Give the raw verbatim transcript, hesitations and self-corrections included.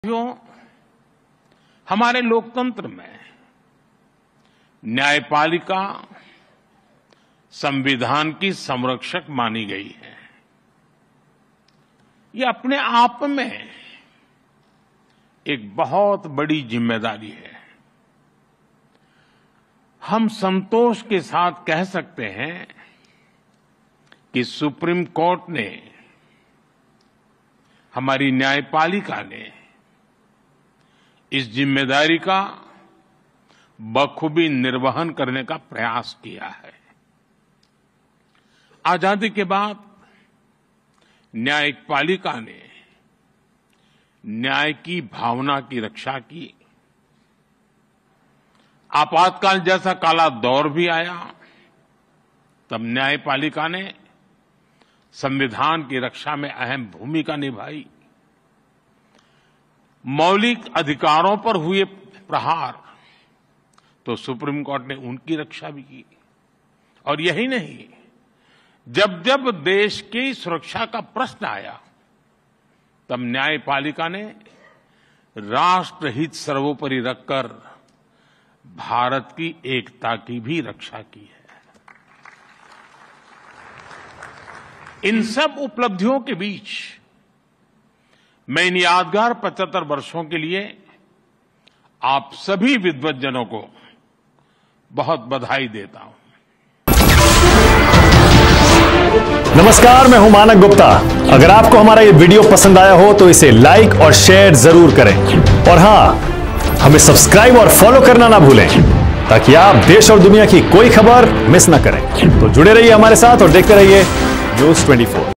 साथियों, हमारे लोकतंत्र में न्यायपालिका संविधान की संरक्षक मानी गई है। ये अपने आप में एक बहुत बड़ी जिम्मेदारी है। हम संतोष के साथ कह सकते हैं कि सुप्रीम कोर्ट ने, हमारी न्यायपालिका ने इस जिम्मेदारी का बखूबी निर्वहन करने का प्रयास किया है। आजादी के बाद न्यायपालिका ने न्याय की भावना की रक्षा की। आपातकाल जैसा काला दौर भी आया, तब न्यायपालिका ने संविधान की रक्षा में अहम भूमिका निभाई। मौलिक अधिकारों पर हुए प्रहार तो सुप्रीम कोर्ट ने उनकी रक्षा भी की। और यही नहीं, जब जब देश की सुरक्षा का प्रश्न आया, तब न्यायपालिका ने राष्ट्रहित सर्वोपरि रखकर भारत की एकता की भी रक्षा की है। इन सब उपलब्धियों के बीच मैं इन यादगार पचहत्तर वर्षों के लिए आप सभी विद्वज्जनों को बहुत बधाई देता हूं। नमस्कार, मैं हूं मानक गुप्ता। अगर आपको हमारा ये वीडियो पसंद आया हो तो इसे लाइक और शेयर जरूर करें। और हां, हमें सब्सक्राइब और फॉलो करना ना भूलें, ताकि आप देश और दुनिया की कोई खबर मिस ना करें। तो जुड़े रहिए हमारे साथ और देखते रहिए न्यूज़ चौबीस।